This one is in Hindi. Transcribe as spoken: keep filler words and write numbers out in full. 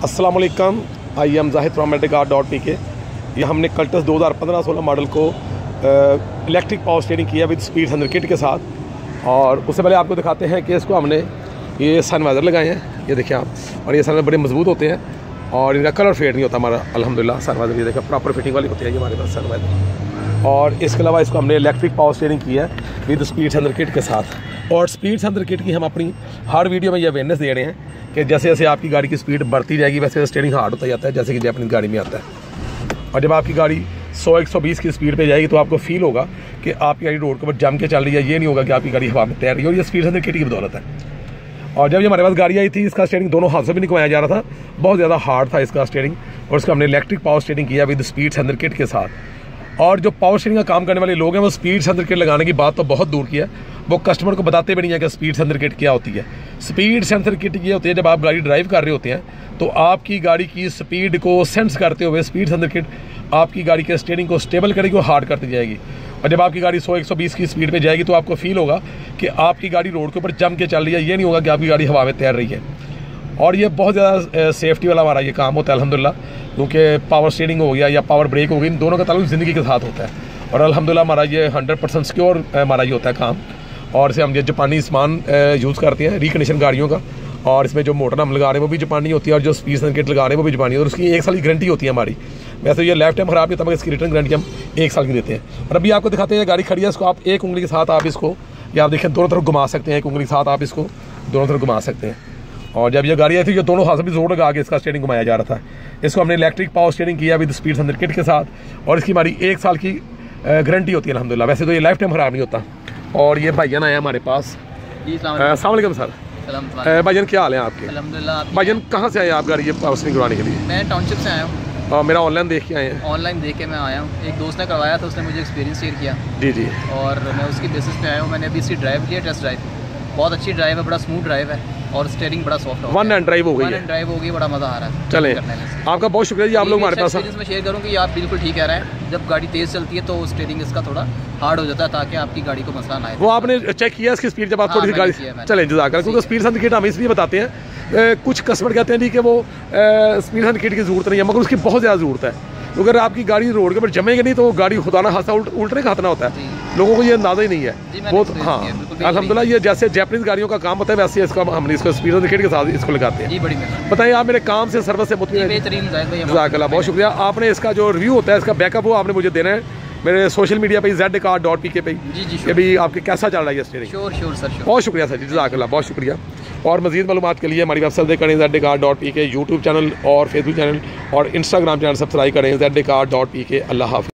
अस्सलाम वालेकुम, I am Z car dot P K. ये हमने cultus दो हज़ार पंद्रह सोलह मॉडल को इलेक्ट्रिक पावर स्टीयरिंग किया विद स्पीड हंड्रेड किट के साथ। और उससे पहले आपको दिखाते हैं कि इसको हमने ये सनवाइज़र लगाए हैं, ये देखें आप, और ये सनवाइज़र बड़े मजबूत होते हैं और इनका कलर फेड नहीं होता हमारा अल्हम्दुलिल्लाह। सनवाइज़र ये देखें प्रॉपर फिटिंग वाली होती है ये हमारे पास सनवाइज़र। और इसके अलावा इसको हमने इलेक्ट्रिक पावर स्टीयरिंग किया है विद स्पीड हंड्रेड किट के साथ। और स्पीड हंड्रेड किट की हम अपनी हर वीडियो में ये अवेयरनेस दे रहे हैं कि जैसे जैसे आपकी गाड़ी की स्पीड बढ़ती जाएगी वैसे स्टीयरिंग हार्ड होता जाता है, जैसे कि जैपनीज़ गाड़ी में आता है। और जब आपकी गाड़ी सौ एक सौ बीस की स्पीड पे जाएगी तो आपको फील होगा कि आपकी गाड़ी रोड के ऊपर जम के चल रही है, ये नहीं होगा कि आपकी गाड़ी हवा में तैर रही है। और ये स्पीड हंड्रेड किट की बदौलत है। और जब ये हमारे पास गाड़ी आई थी इसका स्टीयरिंग दोनों हाथ से भी नहीं घुमाया जा रहा था, बहुत ज़्यादा हार्ड था इसका स्टीयरिंग। और इसका हमने इलेक्ट्रिक पावर स्टीयरिंग किया विद स्पीड हंड्रेड किट के साथ। और जो पावर स्टीयरिंग का काम करने वाले लोग हैं वो स्पीड हंड्रेड किट लगाने की बात तो बहुत दूर की है, वो कस्टमर को बताते भी नहीं है कि स्पीड हंड्रेड किट क्या होती है। स्पीड सेंसर किट ये होती है जब आप गाड़ी ड्राइव कर रहे होते हैं तो आपकी गाड़ी की स्पीड को सेंस करते हुए स्पीड हंड्रेड किट आपकी गाड़ी के स्टीयरिंग को स्टेबल करेगी और हार्ड करती जाएगी। और जब आपकी गाड़ी सौ एक सौ बीस की स्पीड पे जाएगी तो आपको फील होगा कि आपकी गाड़ी रोड के ऊपर जम के चल रही है, ये नहीं होगा कि आपकी गाड़ी हवा में तैर रही है। और ये बहुत ज़्यादा सेफ्टी वाला हमारा ये काम होता है अल्हम्दुलिल्लाह, क्योंकि पावर स्टीयरिंग हो गया या पावर ब्रेक हो गई, इन दोनों का ताल्लुक ज़िंदगी के साथ होता है। और अल्हम्दुलिल्लाह हमारा ये हंड्रेड परसेंट सिक्योर हमारा ये होता है काम। और इसे हम ये जापानी सामान यूज़ करते हैं रिकंडीशन गाड़ियों का। और इसमें जो मोटर हम लगा रहे हैं वो भी जापानी होती है और जो स्पीड किट लगा रहे हैं वो भी जापानी है। और उसकी एक साल की गारंटी होती है हमारी। वैसे ये लाइफ टाइम ख़राब नहीं, तब इसकी रिटर्न गारंटी हम एक साल की देते हैं। और अभी आपको दिखाते हैं गाड़ी खड़ी है, इसको आप एक उंगली के साथ आप इसको या आप देखें दोनों तरफ घुमा सकते हैं, एक उंगली के साथ आप इसको दोनों तरफ घुमा सकते हैं। और जब ये गाड़ी आई थी जो दोनों हाथ से भी जोर लगा के इसका स्टीयरिंग घुमाया जा रहा था। इसको हमने इलेक्ट्रिक पावर स्टीयरिंग किया विद स्पीड हंड्रेड किट के साथ। और इसकी हमारी एक साल की गारंटी होती है अल्हम्दुलिल्लाह। वैसे तो ये लाइफ टाइम ख़राब नहीं होता। और ये भाईजान आया हमारे पास। अस्सलाम वालेकुम सर। भाईजान क्या हाल है आपके? अल्हम्दुलिल्लाह। भाईजान कहाँ से आए आप गाड़ी ये पावर स्टीयरिंग करवाने के लिए? मैं टाउनशिप से आया हूँ। और मेरा ऑनलाइन देख के आए हैं? ऑनलाइन देख के मैं आया हूँ, एक दोस्त ने करवाया था, उसने मुझे एक्सपीरियंस शेयर किया। जी जी। और मैं उसकी बेसिस पे आया हूँ। मैंने अभी इसकी ड्राइव लिया, टेस्ट ड्राइव, बहुत अच्छी ड्राइव है, बड़ा स्मूथ ड्राइव है और स्टीयरिंग बड़ा सॉफ्ट है। वन हैंड ड्राइव हो गई है। वन हैंड ड्राइव हो गई, बड़ा मज़ा आ रहा है। चले, आपका बहुत शुक्रिया जी, आप लोग हमारे पास। मैं शेयर करूँ कि आप बिल्कुल ठीक कह रहे हैं, जब गाड़ी तेज़ चलती है तो स्टीयरिंग इसका थोड़ा हार्ड हो जाता है ताकि आपकी गाड़ी को मसला ना आए। वो आपने चेक किया इसकी स्पीड जब आप थोड़ी सी गाड़ी चले जज़ाकर, क्योंकि स्पीड हंड्रेड किट हम इसलिए बताते हैं, कुछ कस्टमर कहते हैं जी कि वो स्पीड हंड्रेड किट की ज़रूरत नहीं है, मगर उसकी बहुत ज़्यादा ज़रूरत है। अगर आपकी गाड़ी रोड के ऊपर जमेगी नहीं तो गाड़ी खुदा ना हादसा उल्ट उल्टने का खतरा होता है, लोगों को ये अंदाज़ा ही नहीं है। वो हाँ अल्हम्दुलिल्लाह, ये जैसे जैपनीज़ गाड़ियों का काम होता है वैसे इसका हमने इसको स्पीड हंड्रेड किट के साथ इसको लगाते हैं। बताइए आप मेरे काम से सर्विस से मुतमिन हैं? जज़ाकल्लाह, बहुत शुक्रिया। आपने इसका जो रिव्यू होता है इसका बैकअप वो आपने मुझे देना है मेरे सोशल मीडिया पे Z car dot P K पे कि भी आपके कैसा चल रहा है ये स्टीयरिंग। श्योर श्योर सर, बहुत शुक्रिया सर जी, जज़ाकल्लाह, बहुत शुक्रिया। और मज़ीद मालूमात के लिए हमारी वेबसाइट करें Z car dot P K, YouTube channel और फेसबुक चैनल और इंस्टाग्राम चैनल सब्सक्राइब करें Z car dot P K. अल्लाह हाफ़िज़।